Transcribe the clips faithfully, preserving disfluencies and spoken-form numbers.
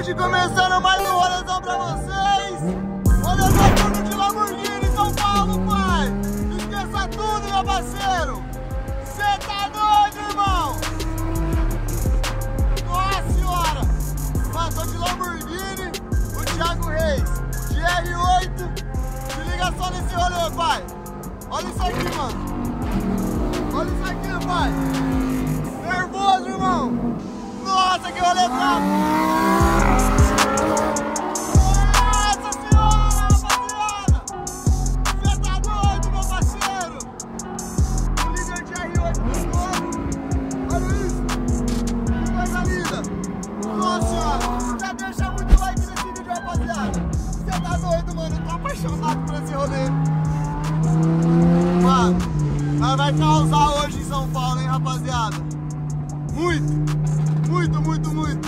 Hoje começando mais um rolezão pra vocês. Rolezão tudo de Lamborghini, São Paulo, pai. Não esqueça tudo, meu parceiro. Cê tá doido, irmão? Nossa senhora. Mano, tô de Lamborghini, o Thiago Reis, de R oito. Se liga só nesse rolê, pai. Olha isso aqui, mano. Olha isso aqui, pai. Nervoso, irmão. Nossa, que rolê bravo. Nossa senhora, rapaziada. Você tá doido, meu parceiro? O líder de R oito do novo. Olha isso. Que coisa linda. Nossa senhora. Já deixa muito like nesse vídeo, rapaziada. Você tá doido, mano. Eu tô apaixonado por esse rolê. Mano, nós vai causar hoje em São Paulo, hein, rapaziada? Muito. Muito, muito, muito.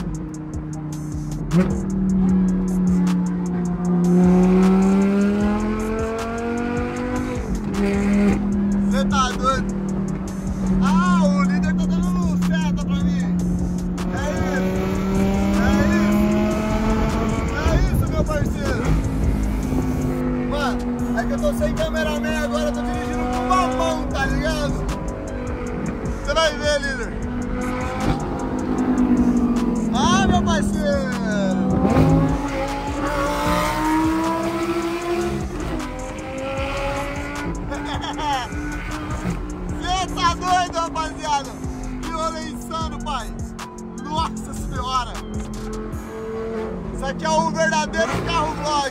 Você tá doido? Ah, o líder tá dando seta pra mim. É isso. É isso. É isso, meu parceiro. Mano, é que eu tô sem cameraman agora, eu tô dirigindo com uma mão, tá ligado? Você vai ver, líder. Ah, meu parceiro! Você tá doido, rapaziada? Que rolê insano, pai! Nossa senhora! Isso aqui é um verdadeiro carro vlog!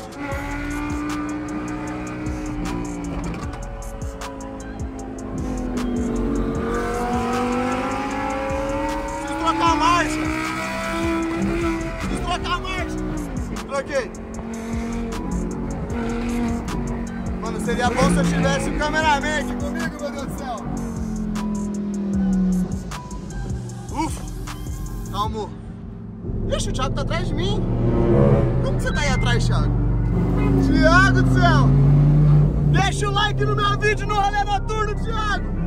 Preciso trocar a marcha! Trocar a marcha! Troquei! Mano, seria bom se eu tivesse um cameraman aqui comigo, meu Deus do céu! Ufa! Calma! Ixi, o Thiago tá atrás de mim! Como que você tá aí atrás, Thiago? Thiago do céu! Deixa o like no meu vídeo no rolê noturno, Thiago!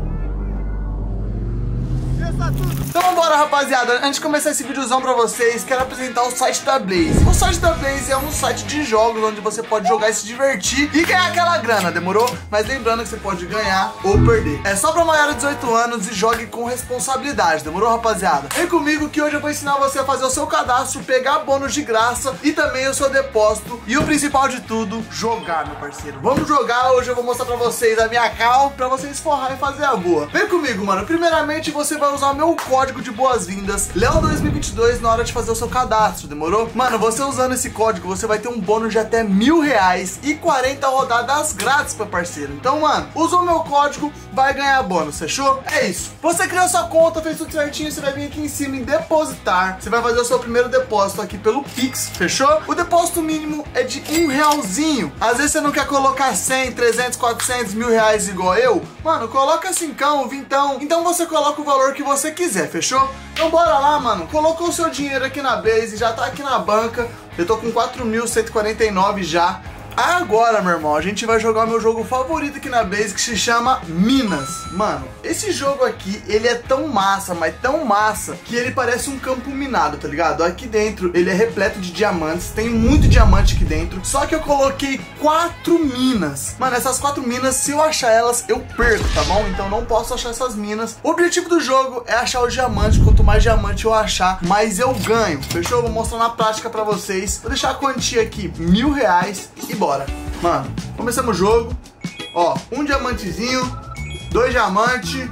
Então bora, rapaziada, antes de começar esse videozão pra vocês, quero apresentar o site da Blaze. O site da Blaze é um site de jogos onde você pode jogar e se divertir e ganhar aquela grana, demorou? Mas lembrando que você pode ganhar ou perder. É só pra maior de dezoito anos e jogue com responsabilidade, demorou, rapaziada? Vem comigo que hoje eu vou ensinar você a fazer o seu cadastro, pegar bônus de graça e também o seu depósito. E o principal de tudo, jogar, meu parceiro. Vamos jogar, hoje eu vou mostrar pra vocês a minha cal pra vocês forrar e fazer a boa. Vem comigo, mano. Primeiramente você vai usar o meu código de boas-vindas Léo dois mil e vinte e dois na hora de fazer o seu cadastro, demorou? Mano, você usando esse código, você vai ter um bônus de até mil reais e quarenta rodadas grátis, meu parceiro. Então, mano, usou o meu código, vai ganhar bônus, fechou? É isso. Você criou sua conta, fez tudo certinho, você vai vir aqui em cima em depositar. Você vai fazer o seu primeiro depósito aqui pelo Pix, fechou? O depósito mínimo é de um realzinho. Às vezes você não quer colocar cem, trezentos, quatrocentos, mil reais igual eu. Mano, coloca cincão, vintão. Então você coloca o valor que você quiser, fechou? Então bora lá, mano. Colocou o seu dinheiro aqui na Blaze, já tá aqui na banca. Eu tô com quatro mil cento e quarenta e nove já. Agora, meu irmão, a gente vai jogar o meu jogo favorito aqui na Blaze, que se chama Minas. Mano, esse jogo aqui, ele é tão massa, mas tão massa, que ele parece um campo minado, tá ligado? Aqui dentro, ele é repleto de diamantes, tem muito diamante aqui dentro, só que eu coloquei quatro minas. Mano, essas quatro minas, se eu achar elas, eu perco, tá bom? Então não posso achar essas minas. O objetivo do jogo é achar o diamante, quanto mais diamante eu achar, mais eu ganho, fechou? Eu vou mostrar na prática pra vocês. Vou deixar a quantia aqui, mil reais, e bora. Bora. Mano, começamos o jogo. Ó, um diamantezinho, dois diamantes,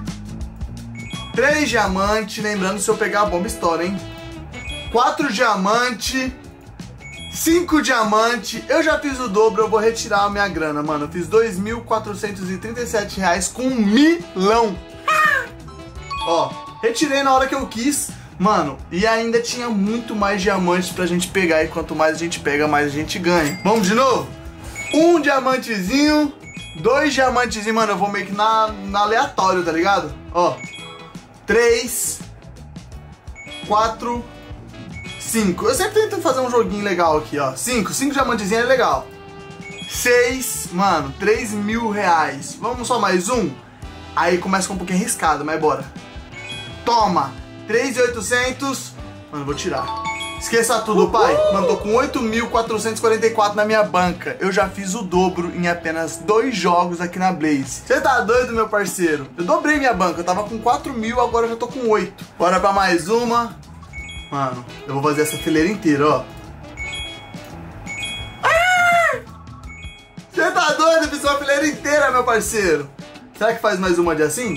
três diamantes. Lembrando, se eu pegar a bomba estoura, hein? Quatro diamantes, cinco diamantes. Eu já fiz o dobro, eu vou retirar a minha grana, mano. Eu fiz dois mil quatrocentos e trinta e sete reais com um milão. Ó, retirei na hora que eu quis. Mano, e ainda tinha muito mais diamantes pra gente pegar. E quanto mais a gente pega, mais a gente ganha. Vamos de novo? Um diamantezinho, dois diamantezinhos, mano, eu vou meio que na, na aleatório, tá ligado? Ó, três, quatro, cinco. Eu sempre tento fazer um joguinho legal aqui, ó. Cinco, cinco diamantezinhos é legal. Seis, mano, três mil reais. Vamos só mais um? Aí começa com um pouquinho arriscado, mas bora. Toma, três mil e oitocentos. Mano, vou tirar. Esqueça tudo, pai. Mano, tô com oito mil quatrocentos e quarenta e quatro na minha banca. Eu já fiz o dobro em apenas dois jogos aqui na Blaze. Você tá doido, meu parceiro? Eu dobrei minha banca. Eu tava com quatro mil, agora eu já tô com oito. Bora pra mais uma. Mano, eu vou fazer essa fileira inteira, ó. Você tá doido? Eu fiz uma fileira inteira, meu parceiro. Será que faz mais uma de assim?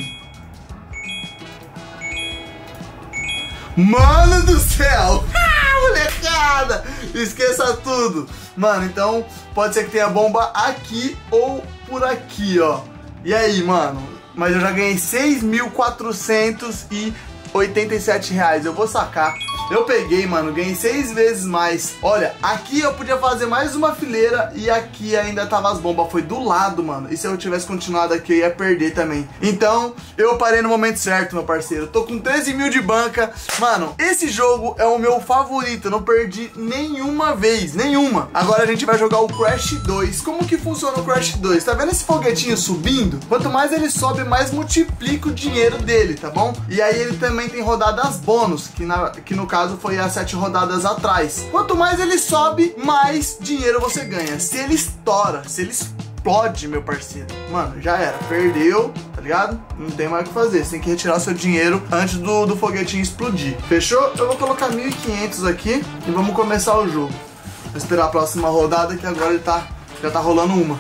Mano do céu! Molecada! Esqueça tudo! Mano, então pode ser que tenha bomba aqui ou por aqui, ó. E aí, mano? Mas eu já ganhei seis mil quatrocentos e oitenta e sete reais. Eu vou sacar. Eu peguei, mano, ganhei seis vezes mais. Olha, aqui eu podia fazer mais uma fileira e aqui ainda tava as bombas. Foi do lado, mano. E se eu tivesse continuado aqui, eu ia perder também. Então, eu parei no momento certo, meu parceiro. Tô com treze mil de banca. Mano, esse jogo é o meu favorito. Eu não perdi nenhuma vez, nenhuma. Agora a gente vai jogar o Crash dois. Como que funciona o Crash dois? Tá vendo esse foguetinho subindo? Quanto mais ele sobe, mais multiplica o dinheiro dele, tá bom? E aí ele também tem rodadas bônus, que, na, que no caso foi as sete rodadas atrás. Quanto mais ele sobe, mais dinheiro você ganha. Se ele estoura, se ele explode, meu parceiro, mano, já era, perdeu, tá ligado? Não tem mais o que fazer, você tem que retirar seu dinheiro antes do, do foguetinho explodir. Fechou? Eu vou colocar mil e quinhentos aqui e vamos começar o jogo. Vou esperar a próxima rodada, que agora ele tá, já tá rolando uma.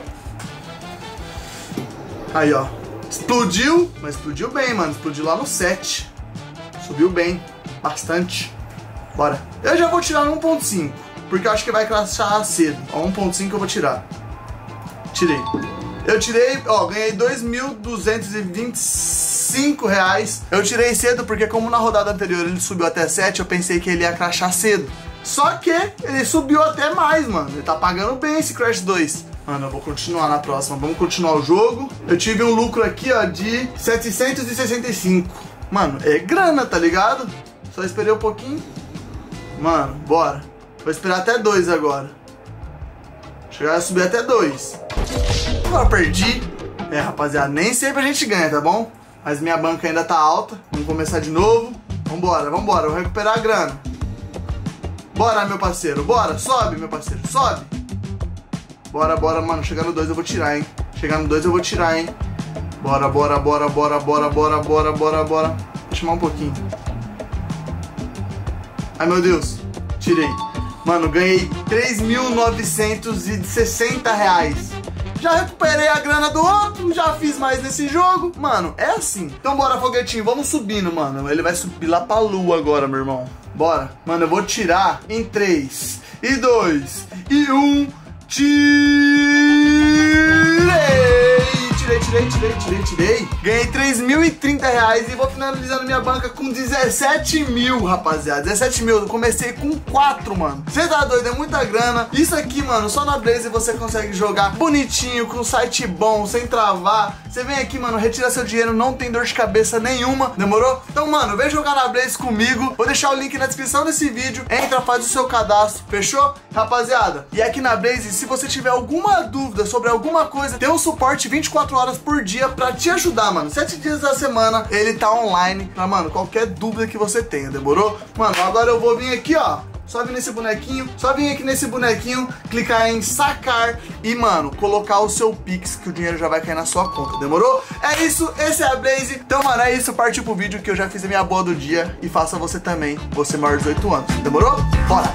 Aí, ó, explodiu, mas explodiu bem, mano, explodiu lá no sete. Subiu bem, bastante. Bora. Eu já vou tirar no um ponto cinco, porque eu acho que vai crashar cedo. Ó, um ponto cinco eu vou tirar. Tirei. Eu tirei, ó, ganhei dois mil duzentos e vinte e cinco reais. Eu tirei cedo porque como na rodada anterior ele subiu até sete, eu pensei que ele ia crashar cedo. Só que ele subiu até mais, mano. Ele tá pagando bem esse Crash dois. Mano, eu vou continuar na próxima. Vamos continuar o jogo. Eu tive um lucro aqui, ó, de setecentos e sessenta e cinco. Mano, é grana, tá ligado? Só esperei um pouquinho. Mano, bora. Vou esperar até dois agora. Chegar a subir até dois. Agora perdi. É, rapaziada, nem sempre a gente ganha, tá bom? Mas minha banca ainda tá alta. Vamos começar de novo. Vambora, vambora. Vou recuperar a grana. Bora, meu parceiro. Bora. Sobe, meu parceiro. Sobe. Bora, bora, mano. Chegar no dois eu vou tirar, hein? Chegar no dois eu vou tirar, hein? Bora, bora, bora, bora, bora, bora, bora, bora, bora. Deixa eu chamar um pouquinho. Ai, meu Deus. Tirei. Mano, ganhei três mil novecentos e sessenta reais. Já recuperei a grana do outro, já fiz mais nesse jogo. Mano, é assim. Então bora, foguetinho, vamos subindo, mano. Ele vai subir lá pra lua agora, meu irmão. Bora. Mano, eu vou tirar em três, e dois, e um. Tirei! Tirei, tirei, tirei, tirei, tirei. Ganhei três mil e trinta reais e vou finalizando minha banca com dezessete mil, rapaziada. dezessete mil, eu comecei com quatro, mano. Você tá doido, é muita grana. Isso aqui, mano, só na Blaze você consegue jogar bonitinho, com um site bom, sem travar. Você vem aqui, mano, retira seu dinheiro, não tem dor de cabeça nenhuma, demorou? Então, mano, vem jogar na Blaze comigo. Vou deixar o link na descrição desse vídeo. Entra, faz o seu cadastro, fechou? Rapaziada, e aqui na Blaze, se você tiver alguma dúvida sobre alguma coisa, tem um suporte vinte e quatro horas por dia pra te ajudar, mano. Sete dias da semana ele tá online pra, mano, qualquer dúvida que você tenha, demorou? Mano, agora eu vou vir aqui, ó. Só vir nesse bonequinho, só vir aqui nesse bonequinho, clicar em sacar e, mano, colocar o seu Pix, que o dinheiro já vai cair na sua conta, demorou? É isso, esse é a Blaze. Então, mano, é isso, partiu pro vídeo que eu já fiz a minha boa do dia e faça você também, você maior de dezoito anos, demorou? Bora!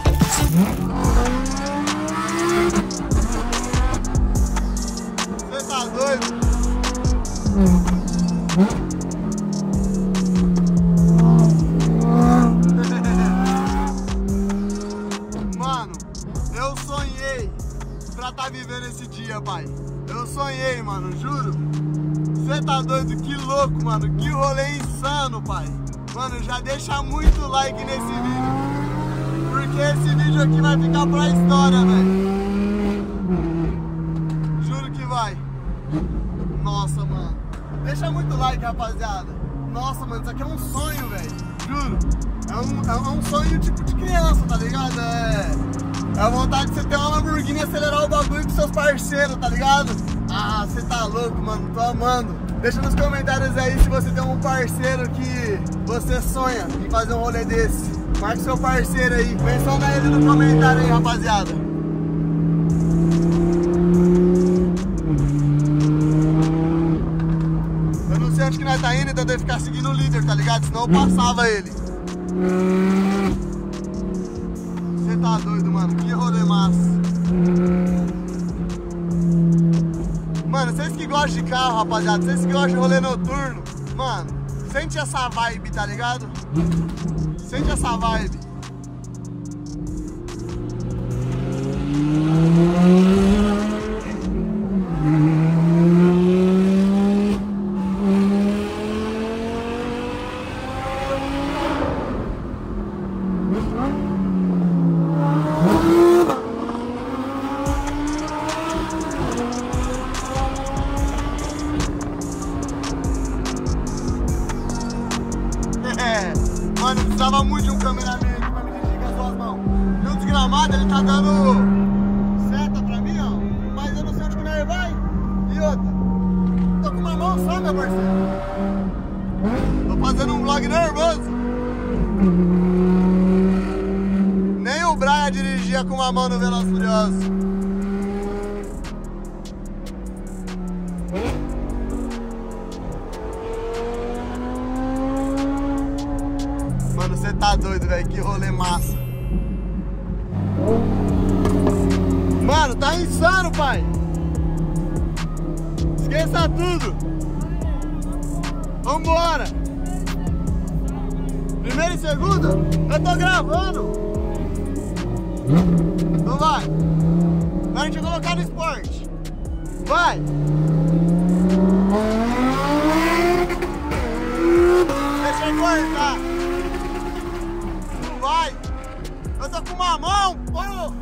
Você tá doido? Mano, eu sonhei pra tá vivendo esse dia, pai. Eu sonhei, mano, juro. Você tá doido? Que louco, mano. Que rolê insano, pai. Mano, já deixa muito like nesse vídeo, porque esse vídeo aqui vai ficar pra história, velho. Juro que vai. Nossa, mano. Deixa muito like, rapaziada. Nossa, mano, isso aqui é um sonho, velho. Juro. É um, é um sonho tipo de criança, tá ligado? É, é a vontade de você ter uma Lamborghini e acelerar o bagulho com seus parceiros, tá ligado? Ah, você tá louco, mano. Tô amando. Deixa nos comentários aí se você tem um parceiro que você sonha em fazer um rolê desse. Marque seu parceiro aí. Menciona ele no comentário aí, rapaziada. Eu não sei onde que nós tá indo, então eu devo ficar seguindo o líder, tá ligado? Senão eu passava ele. Você tá doido, mano. Que rolê massa. Mano, vocês que gostam de carro, rapaziada, vocês que gostam de rolê noturno, mano, sente essa vibe, tá ligado? Sente essa vibe. Mano, eu precisava muito de um cameraman aqui pra me dirigir com as duas mãos. E o desgramado, ele tá dando seta pra mim, ó. Mas eu não sei onde que nós vai. E outra, tô com uma mão só, meu parceiro. Tô fazendo um vlog nervoso. Nem o Brian dirigia com uma mão no Velozes e Furiosos. Mano, você tá doido, velho. Que rolê massa. Mano, tá insano, pai. Esqueça tudo. Vambora. Primeira e segunda? Eu tô gravando. Então vai. Agora a gente vai colocar no esporte. Vai. Deixa eu cortar. Vai! Eu tô com uma mão, porra!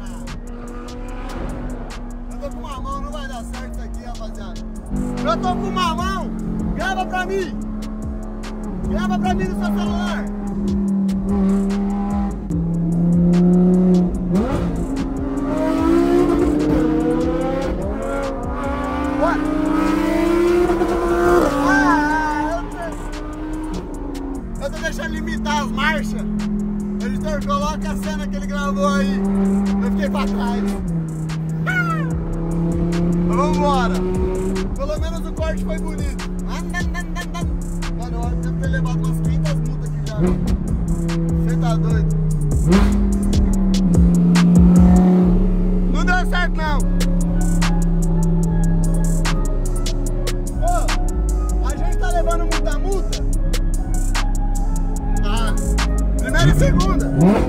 Eu tô com uma mão, não vai dar certo isso aqui, rapaziada. Eu tô com uma mão! Grava pra mim! Grava pra mim no seu celular! Bora! Ah, eu tô... eu tô deixando limitar as marchas! Editor, coloca a cena que ele gravou aí. Eu fiquei pra trás. Ah! Vambora. Pelo menos o corte foi bonito. Mano, eu devo ter levado umas quinhentas multas aqui já. Você tá doido? Não deu certo, não. Ô, a gente tá levando muita multa? Ah. Primeira e segunda.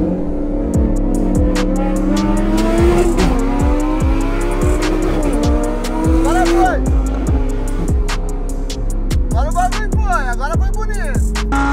Agora foi. Agora o bagulho foi. Agora foi bonito.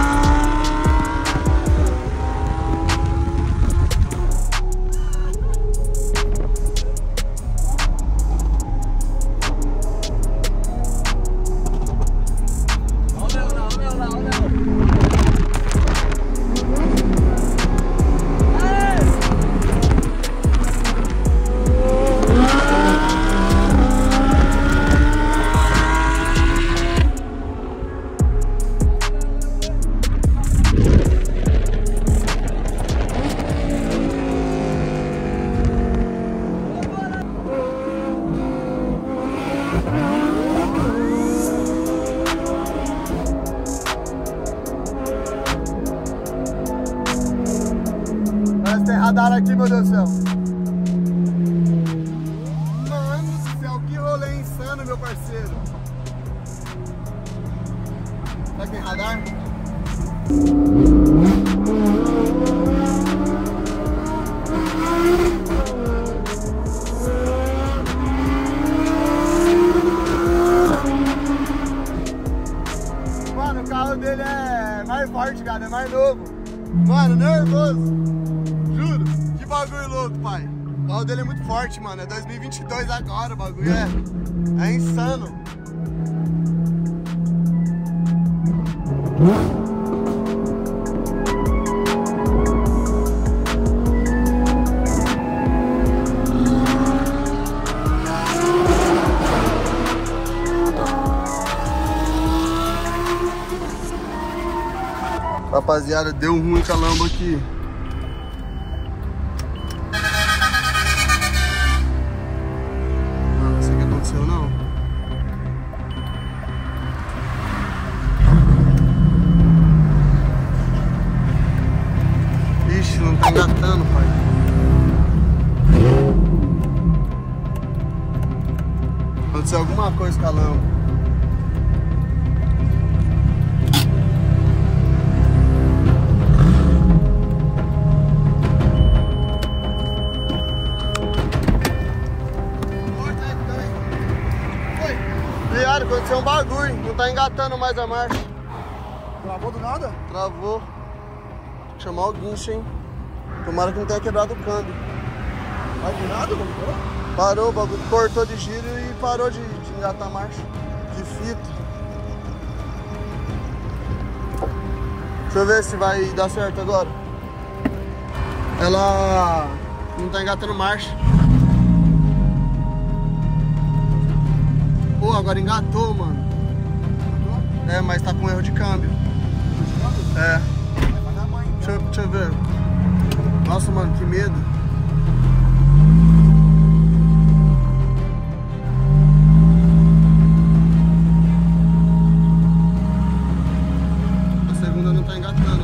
Tem radar aqui, meu Deus do céu. Mano do céu, que rolê insano, meu parceiro. Será que tem radar? Mano, o carro dele é mais forte, cara, é mais novo. Mano, nervoso. Juro, que bagulho louco, pai. O carro dele é muito forte, mano. É dois mil e vinte e dois agora, o bagulho é, é insano. Rapaziada, deu ruim com a Lambo aqui. engatando, pai. Aconteceu alguma coisa com a lâmpada. Viado, aconteceu um bagulho, não tá engatando mais a marcha. Travou do nada? Travou. Tem que chamar o guincho, hein? Tomara que não tenha quebrado o câmbio. Vai do nada, mano? Parou, o bagulho cortou de giro e parou de, de engatar a marcha. Que fita. Deixa eu ver se vai dar certo agora. Ela não tá engatando marcha. Pô, agora engatou, mano. É, mas tá com erro de câmbio. É. Deixa eu, deixa eu ver. Nossa, mano, que medo. A segunda não tá engatando.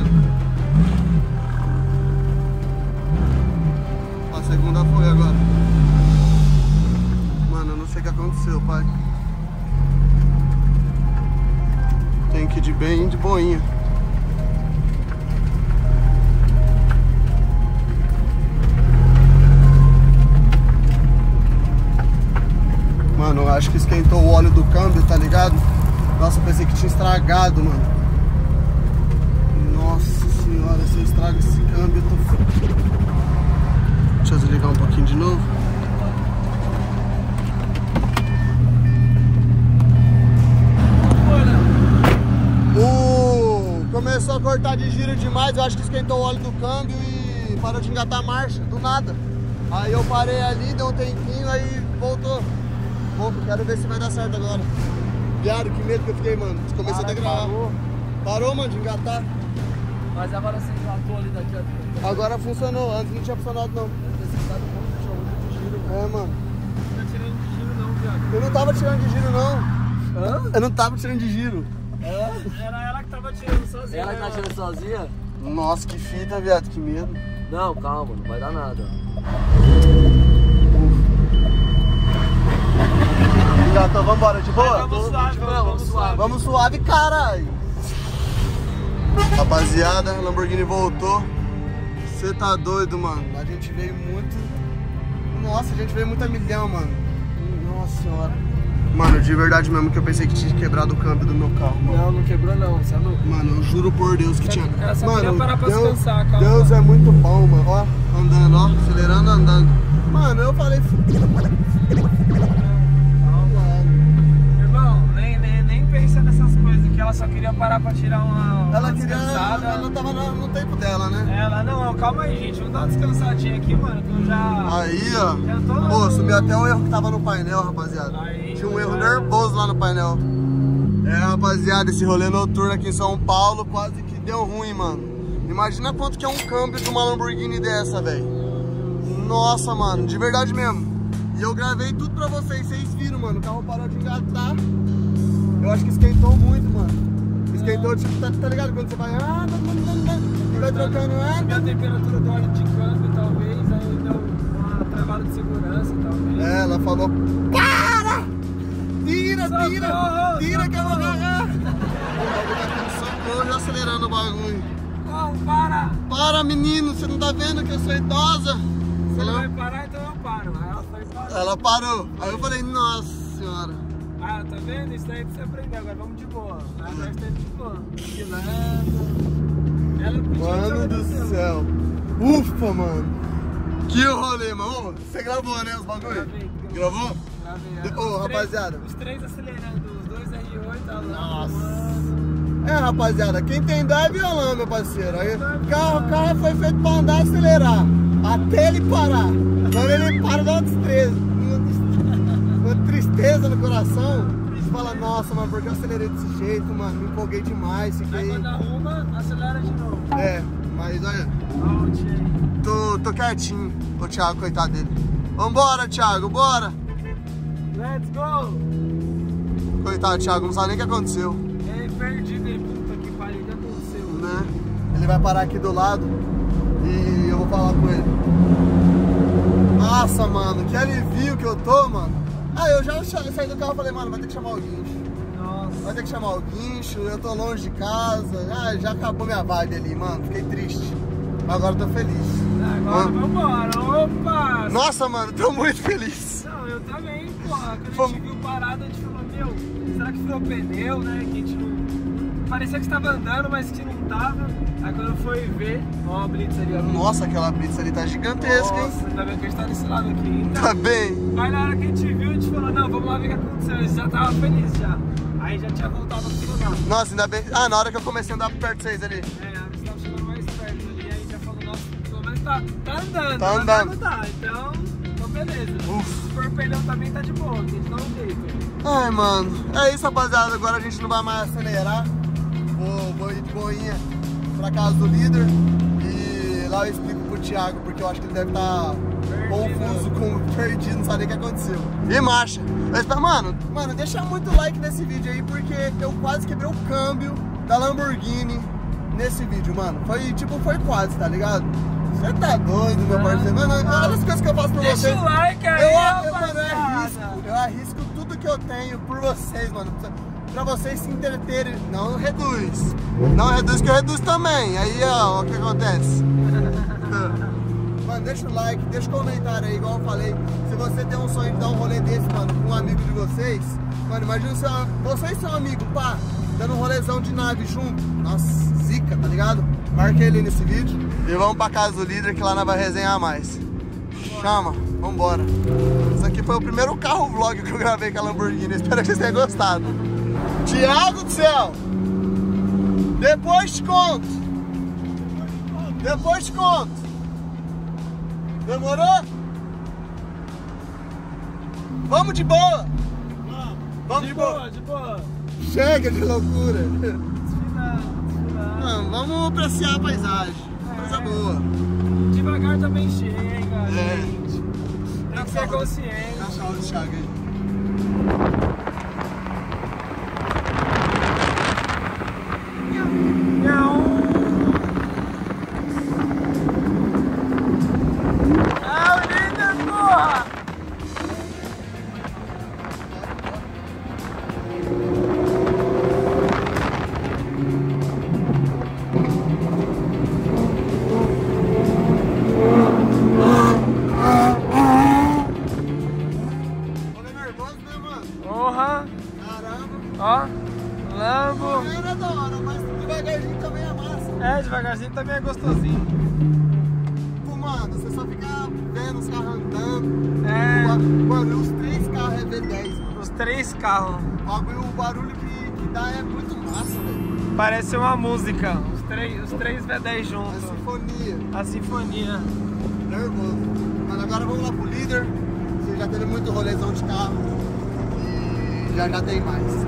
A segunda foi agora. Mano, eu não sei o que aconteceu, pai. Tem que ir de bem de boinha. Mano, eu acho que esquentou o óleo do câmbio, tá ligado? Nossa, eu pensei que tinha estragado, mano. Nossa senhora, se eu estrago esse câmbio, eu tô... Deixa eu desligar um pouquinho de novo. Uh, começou a cortar de giro demais, eu acho que esquentou o óleo do câmbio e parou de engatar a marcha, do nada. Aí eu parei ali, deu um tempinho, aí voltou. Pô, quero ver se vai dar certo agora. Viado, que medo que eu fiquei, mano. Comecei a gravar. Parou. Parou, mano, de engatar. Mas agora você engatou ali daqui a... Agora funcionou, antes não tinha funcionado não. É, mano. Não tá tirando de giro não, viado. Eu não tava tirando de giro não. Hã? Eu não tava tirando de giro. É? Era ela que tava tirando sozinha. Ela que tá tirando sozinha? Nossa, que fita, viado, que medo. Não, calma, não vai dar nada. Engatou, vambora, de boa? Vamos suave, vamos, vamos suave. Vamos suave, caralho. Rapaziada, a Lamborghini voltou. Você tá doido, mano. A gente veio muito... Nossa, a gente veio muito a milhão, mano. Nossa senhora. Mano, de verdade mesmo que eu pensei que tinha quebrado o câmbio do meu carro, mano. Não, não quebrou não, você é louco. Mano, eu juro por Deus que tinha... Ela só mano, queria parar pra Deus, descansar, calma. Deus é muito bom, mano. Ó, andando, ó, acelerando, andando. Mano, eu falei... Irmão, nem, nem, nem pensa nessas coisas, que ela só queria parar pra tirar uma, uma Ela queria... descansada. Ela tava no, no tempo dela, né? Ela, não, calma aí, gente, vamos dar uma descansadinha aqui, mano, que eu já... Aí, ó. Já tô... Pô, sumiu até o erro que tava no painel, rapaziada. Aí, tinha um erro nervoso lá no painel. É, rapaziada, esse rolê noturno aqui em São Paulo quase que deu ruim, mano. Imagina quanto que é um câmbio de uma Lamborghini dessa, velho. Nossa, mano, de verdade mesmo. E eu gravei tudo pra vocês, vocês viram, mano. O carro parou de engatar. Eu acho que esquentou muito, mano. Esquentou, tipo, tá, tá ligado? Quando você vai... Ah, e vai trocando... Ah, a temperatura do óleo de câmbio, talvez, aí deu uma travada de segurança, talvez. É, ela falou... Para! Tira, Socorro, tira! Tira que eu vou agarrar! socorro. O bagulho tá com socorro já acelerando o bagulho. Não, para! Para, menino! Você não tá vendo que eu sou idosa? Você Ela... não vai parar, então eu paro. Aí ela foi parou. Ela parou. Aí eu falei, nossa senhora. Ah, tá vendo? Isso daí pra você aprender. Agora vamos de boa. Aí agora está de boa. Vigilando. Ela pediu. Mano do céu. Ufa, mano. Que rolê, mano. Ô, você gravou, né, os bagulho? Gravei. Gravou? Gravei. Ô, Os três- rapaziada. Os três acelerando. Os dois R oito, a lá. Nossa. É, rapaziada, quem tem dó é violão, meu parceiro. Aí, carro, carro foi feito pra andar e acelerar. Até ele parar. Quando ele para, dá uma tristeza. Uma tristeza no coração. Você fala, nossa, mano, por que eu acelerei desse jeito, mano? Me empolguei demais, Aí fiquei... quando arruma, acelera de novo. É, mas olha, Out aí. tô, tô quietinho. O Thiago, coitado dele. Vambora, Thiago, bora. Let's go! Coitado, Thiago, não sabe nem o que aconteceu, Ei, perdido aí, puta que pariu, o que aconteceu? né? Ele vai parar aqui do lado e eu vou falar com ele. Nossa, mano, que alivio que eu tô, mano. Ah, eu já saí do carro e falei, mano, vai ter que chamar o guincho. Nossa. Vai ter que chamar o guincho, eu tô longe de casa. Ah, já acabou minha vibe ali, mano. Fiquei triste. Mas agora eu tô feliz. Agora vambora. Opa! Nossa, mano, tô muito feliz. Não, eu também, porra. Quando Fom... a gente viu parado, a gente falou, meu, será que foi o pneu, né? Que a gente não... Parecia que estava andando, mas que não tava. Aí quando foi ver, ó a blitz ali, ó. Nossa, aquela blitz ali tá gigantesca, hein? Nossa, ainda bem que a gente tá desse lado aqui. Então, tá bem. Mas na hora que a gente viu, a gente falou, não, vamos lá ver o que aconteceu. A gente já tava feliz já. Aí já tinha voltado a funcionar. Nossa, ainda bem. Ah, na hora que eu comecei a andar perto de vocês ali. É, a gente tava chegando mais perto ali, aí já falou, nossa, pelo menos tá, tá andando. Tá andando. Tá, então, então beleza. Uf. Se for pneu também tá de boa, a gente dá um jeito. Ai, mano, é isso, rapaziada. Agora a gente não vai mais acelerar. Vou, vou ir de boinha pra casa do líder. E lá eu explico pro Thiago, porque eu acho que ele deve estar confuso, com, perdido, não sabe nem o que aconteceu. E marcha. Eu espero, mano, mano, deixa muito like nesse vídeo aí, porque eu quase quebrei o câmbio da Lamborghini nesse vídeo, mano. Foi, tipo, foi quase, tá ligado? Você tá doido, meu parceiro. Mano, olha as coisas que eu faço pra Deixa vocês. o like aí, eu, eu, rapaziada. mano, eu arrisco, eu arrisco tudo que eu tenho por vocês, mano. Pra vocês se entreterem. Não reduz. Não reduz, que eu reduzo também. Aí, ó, o que acontece? Mano, deixa o like, deixa o comentário aí, igual eu falei. Se você tem um sonho de dar um rolê desse, mano, com um amigo de vocês, mano, imagina se vocês são amigos, pá, dando um rolezão de nave junto. Nossa, zica, tá ligado? Marca ele nesse vídeo. E vamos pra casa do líder, que lá nós vai resenhar mais. Chama, vambora. Isso aqui foi o primeiro carro vlog que eu gravei com a Lamborghini. Espero que vocês tenham gostado. Thiago do céu! Depois te conto! Depois te conto! Demorou? Vamos de boa! Vamos, Vamos de, de boa, boa. de boa. Chega de loucura! Desfilar, desfilar. Não, vamos apreciar a paisagem. Coisa boa. Devagar também chega, É. gente. Tem que ser consciente. Dá salve, Thiago aí. Não. Ah, linda, porra! Olha, nervoso, né, mano? Porra! Caramba. Ó, Lambo. Era da hora, mas devagarzinho também é massa. É, devagarzinho também é gostosinho. Pô, mano, você só fica vendo os carros andando. É. Mano, os três carros é V dez, mano. Os três carros. O bagulho- o barulho que, que dá é muito massa, velho. Parece uma música. Os três, os três V dez A juntos. sinfonia. A sinfonia. Nervoso. Mas agora vamos lá pro líder. Você já teve muito rolezão de carro. E já já tem mais.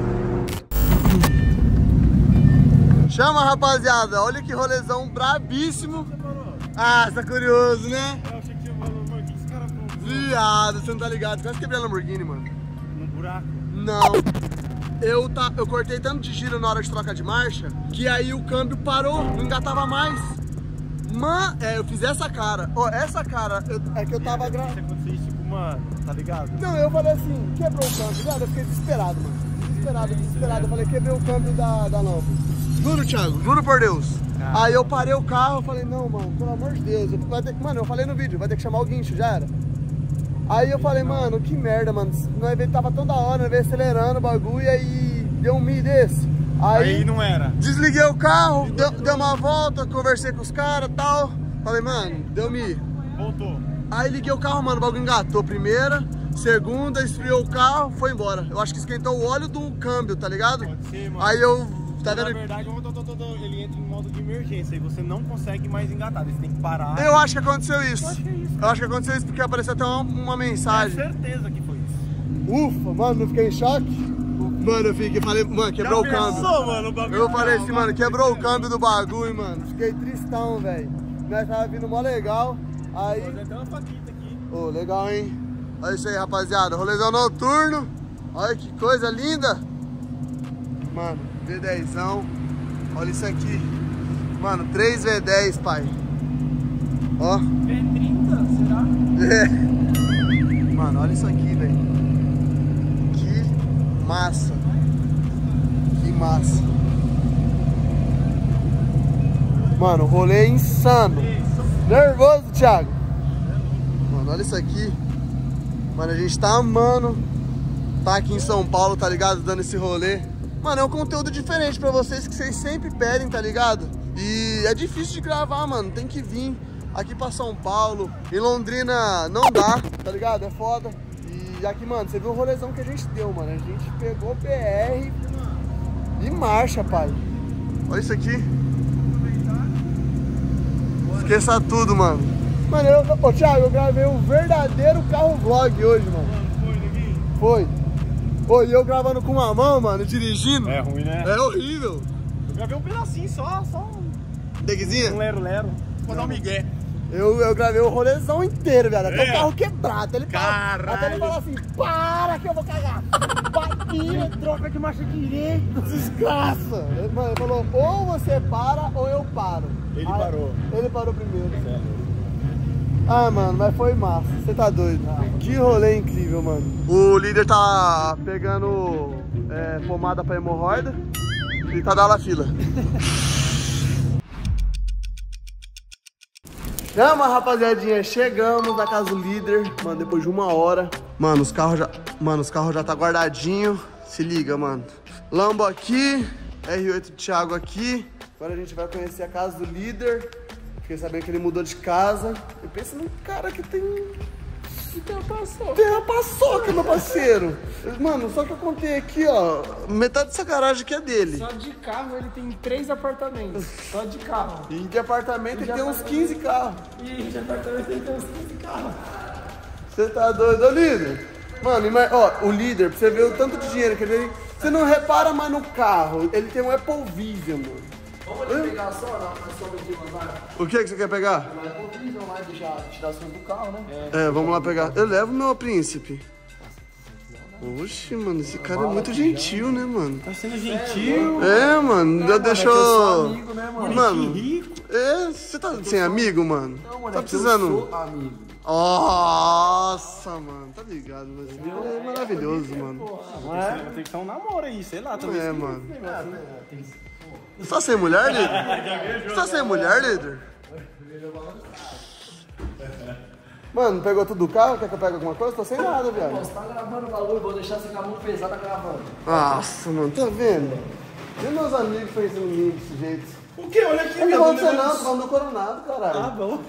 Chama, rapaziada. Olha que rolezão brabíssimo. Ah, você tá curioso, né? Eu achei que tinha falado, mano, o que esse cara aprontou? Viado, você não tá ligado. Quase quebrei a Lamborghini, mano. No buraco? Não. Eu, tá, eu cortei tanto de giro na hora de troca de marcha que aí o câmbio parou, não engatava mais. Mano, é, eu fiz essa cara. Ó, essa cara eu- é que eu tava gra... Se acontecer, tipo, mano, tá ligado? Não, eu falei assim, quebrou o câmbio, viado. Eu fiquei desesperado, mano. Desesperado, desesperado. Eu falei, quebrei o câmbio da, da Lambo. Juro, Thiago, juro por Deus. Ah. Aí eu parei o carro, eu falei, não, mano, pelo amor de Deus. Eu, vai ter, que- mano, eu falei no vídeo, vai ter que chamar o guincho, já era. Aí eu falei, mano, que merda, mano. Nós veio, tava tão da hora, nós veio acelerando o bagulho e aí deu um mi desse. Aí, Aí não era. desliguei o carro, deu, deu uma volta, conversei com os caras e tal. Falei, mano, deu mi. Voltou. Aí liguei o carro, mano, o bagulho engatou. Primeira, segunda, esfriou o carro, foi embora. Eu acho que esquentou o óleo do câmbio, tá ligado? Pode ser, mano. Aí eu, tá Na vendo? verdade, o motor todo, ele entra em modo de emergência e você não consegue mais engatar. Você tem que parar. Eu acho que aconteceu isso. Eu acho que é isso, Eu acho que aconteceu isso porque apareceu até uma, uma Tenho mensagem. certeza que foi isso. Ufa, mano, não fiquei em choque? Mano, eu fiquei, falei, mano, quebrou o câmbio. Mano, o bagulho Eu falei não, assim, mano, quebrou o câmbio do bagulho, mano. Fiquei tristão, velho. Nós tava vindo mó legal. Aí. Vou até uma faquita aqui. Ô, oh, legal, hein? Olha isso aí, rapaziada. Rolezão noturno. Olha que coisa linda. Mano, V dezão. Olha isso aqui. Mano, três V dez, pai. Ó. V trinta, será? É. Mano, olha isso aqui, velho. Que massa. Que massa. Mano, rolê insano. Nervoso, Thiago? Mano, olha isso aqui. Mano, a gente tá amando tá aqui em São Paulo, tá ligado? Dando esse rolê. Mano, é um conteúdo diferente pra vocês que vocês sempre pedem, tá ligado? E é difícil de gravar, mano. Tem que vir aqui pra São Paulo. Em Londrina não dá, tá ligado? É foda. E aqui, mano, você viu o rolezão que a gente deu, mano. A gente pegou B R e marcha, pai. Olha isso aqui. Esqueça tudo, mano. Mano, eu, ô Thiago, eu gravei um verdadeiro carro vlog hoje, mano. Foi, Neguinho? Foi. Ô, e eu gravando com uma mão, mano, dirigindo. É ruim, né? É horrível. Eu gravei um pedacinho só, só um Deguezinha? lero-lero. Vou dar um migué. Eu, eu gravei o rolezão inteiro, velho. Até É. o carro quebrado. Ele fala, até ele falou assim, para que eu vou cagar. Batia, troca de marcha direita. Desgraça. Ele, mano, ele falou, ou você para ou eu paro. Ele Aí, parou. Ele parou primeiro. Ah, mano, mas foi massa. Você tá doido. Que rolê incrível, mano. O líder tá pegando é, pomada pra hemorroida e tá dando a fila. Chama, rapaziadinha, chegamos na casa do líder, mano, depois de uma hora. Mano, os carros já, mano, os carros já tá guardadinho. Se liga, mano. Lambo aqui, R oito Thiago aqui. Agora a gente vai conhecer a casa do líder. Fiquei sabendo que ele mudou de casa. Eu penso num cara que tem... Tem uma paçoca. Tem uma paçoca, meu parceiro. Mano, só que eu contei aqui, ó, metade dessa garagem aqui é dele. Só de carro ele tem três apartamentos. Só de carro. E de apartamento ele tem uns quinze carros. E de apartamento ele tem uns quinze carros. Você tá doido, ô líder? Mano, ó, o líder, pra você ver o tanto de dinheiro que ele tem, você não repara mais no carro, ele tem um Apple Vision, mano. Vamos ali pegar só na sombra de mandar? O que que você quer pegar? O Apple Vision lá, deixar tirar som do carro, né? É, vamos lá pegar. Eu levo meu príncipe. Oxi, mano, esse cara é muito gentil, né, mano? Tá sendo gentil. É, mano, já deixou... É que eu sou amigo, né, mano? Mano, rico. é, você tá sem amigo, mano? Não, mano, Tá é que precisando? eu sou amigo. Nossa, mano, tá ligado, mas ele é maravilhoso, mano. Não é? Tem que estar um namoro aí, sei lá. Talvez É, que- mano. Tem- Você tá sem mulher, líder? Você tá sem mulher, líder? Mano, pegou tudo do carro? Quer que eu pegue alguma coisa? Tô sem nada, viado. Você tá gravando o bagulho, vou deixar você com a mão pesada gravando. Nossa, mano, tá vendo? E meus amigos fazendo mim desse jeito? O que? Olha aqui, Eu não meu vou Deus. dizer não, tô falando do Coronado, caralho. Ah, bom.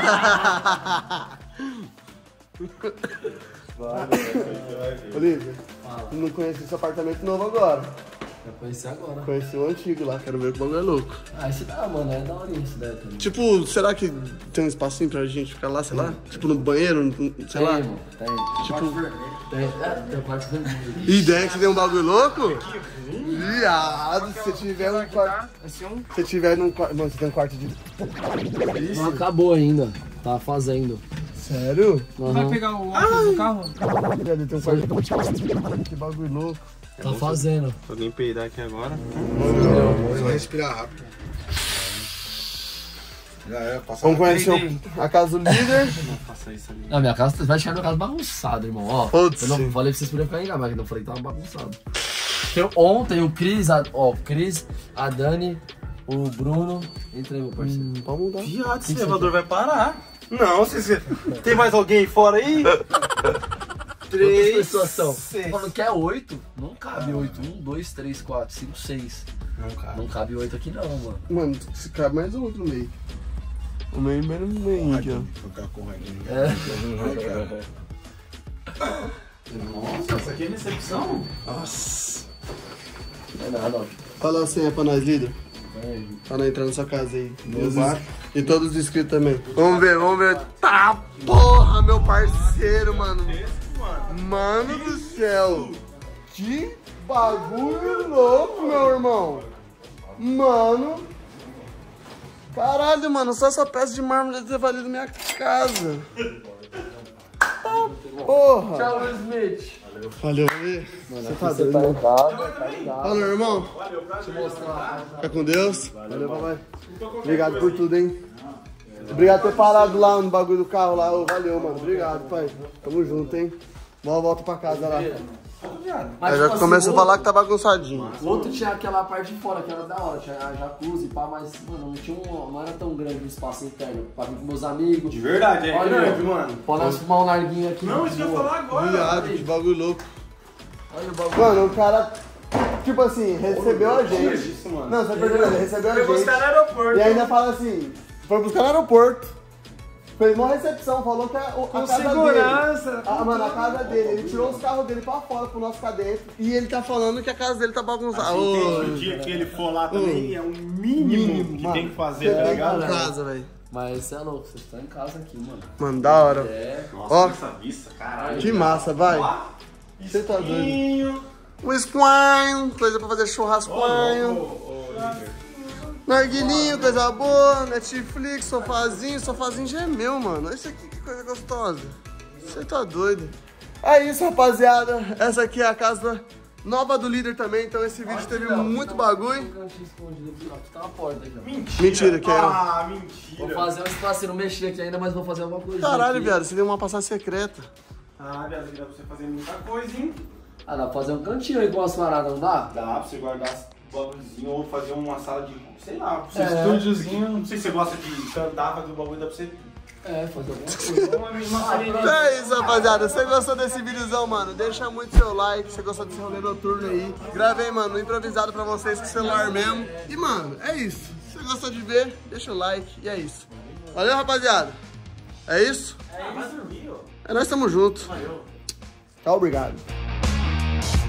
Olívia, não conheci esse apartamento novo agora. Vai conhecer agora. Conheci o antigo lá, quero ver que o bagulho é louco. Ah, esse dá, mano, é da hora isso daí também. Tipo, será que tem um espacinho pra gente ficar lá, sei lá? Tipo, no banheiro, no- sei Tem, lá? mano, tem. Tipo, Tem, é, tem o quarto vermelho. ideia que você tem um bagulho louco? Viado, se você tiver um quarto... Esse é um... Se você tiver num quarto... Mano, você tem um quarto de... Não acabou ainda, tá fazendo. Sério? Vai Aham. pegar o óculos do carro? Viado, tem um quarto... Que bagulho louco. Tá fazendo. Alguém peidar aqui agora. Você vai respirar rápido. Já é, passa Vamos conhecer o- a casa do líder. Não faça isso ali. Na minha casa, você vai chegar na minha casa bagunçada, irmão. Ó, Putz. eu não falei pra vocês poderem ficar em mas eu não falei que tava bagunçado. Então, ontem o Cris, a, ó, o Cris, a Dani, o Bruno. Entra aí, meu parceiro. Vamos mudar. Viado, esse elevador vai parar. Não, você... tem mais alguém fora aí? Quantas Três. pessoas são? seis. Tô falando que é oito. Não cabe oito. Um, dois, três, quatro, cinco, seis. Não, cara. Não cabe oito aqui não, mano. Mano, se cabe mais um outro no meio. O meio bem no meio aqui, ó. Ficar correndo. É. Nossa, isso aqui é recepção? Nossa. Não é nada, ó. Fala a senha pra nós, líder. É, Pra nós entrar na sua casa aí. No Os bar. ins- E todos os inscritos também. Vamos ver, vamos ver. Tá porra, meu parceiro, mano. Mano do céu. Que bagulho louco, meu irmão. Mano. Caralho, mano. Só essa peça de mármore deve ter valido minha casa. Tá porra. Tchau, Will Smith. Valeu, valeu. Você tá Você doido, tá né? em casa, tá em casa. Valeu, irmão. Fica com Deus. Valeu, papai. Obrigado por tudo, hein? Obrigado por ter parado lá no bagulho do carro lá. Ô, valeu, mano. Obrigado, pai. Tamo junto, hein? Boa volta pra casa lá. Mas, Aí já tipo começou assim, a falar que tá bagunçadinho. O outro tinha aquela parte de fora, que era da hora, tinha a jacuzzi e pá, mas, mano, não tinha um, não era tão grande o espaço interno pra vir com meus amigos. De verdade, é Olha, grande, mano. Pode nós fumar um narguinho aqui. Não, isso que eu ia falar agora. Viado, que bagulho louco. Olha o bagulho. Mano, o cara, tipo assim, recebeu a Que gente. isso, mano. Não, você vai perceber, ele recebeu a Foi buscar no gente. aeroporto. E ainda fala assim, foi buscar no aeroporto. Fez uma recepção, falou que a, o- a Com casa segurança. dele. Ah, mano, a casa dele, ele tirou os carros dele pra fora pro nosso ficar dentro. E ele tá falando que a casa dele tá bagunçada. Assim, Ô, o dia que ele for lá também é o mínimo que mano, tem que fazer, você tá tem ligado? em casa, velho. Mas você é louco, vocês estão em casa aqui, mano. Mano, da hora. É. Nossa, Ó. essa vista, caralho. Que massa, vai. Ó, Você tá doido. esquinho. Um esquinho, coisa pra fazer Ó, churrasquinho. ô, ô, líder. Narguilinho, coisa boa, Netflix, sofazinho, sofazinho já é meu, mano. Esse aqui, que coisa gostosa. Você tá doido. É isso, rapaziada. Essa aqui é a casa nova do líder também, então esse vídeo teve muito bagulho. Um cantinho escondido aqui, ó, que tá na porta aqui, ó. Mentira. Mentira, que é. Ah, Vou mentira. fazer um espaço, não mexi aqui ainda, mas vou fazer alguma coisa. Caralho, aqui. viado, você deu uma passagem secreta. Ah, viado, dá pra você fazer muita coisa, hein? Ah, dá pra fazer um cantinho aí com as paradas, não dá? Dá pra você guardar bagulhozinho ou fazer uma sala de, sei lá, pra você É. estúdiozinho. Não sei se você gosta de cantar, fazer o bagulho, dá pra você. É, fazer alguma coisa. Uma, uma salinha de- Então é isso, rapaziada. Se você gostou desse videozão, mano, deixa muito seu like. Se você gostou desse rolê noturno aí, gravei, mano, improvisado pra vocês com o celular mesmo. E, mano, é isso. Se você gostou de ver, deixa o like e é isso. Valeu, rapaziada. É isso? Ah, vai dormir, ó. É, nós estamos juntos. Tchau, obrigado.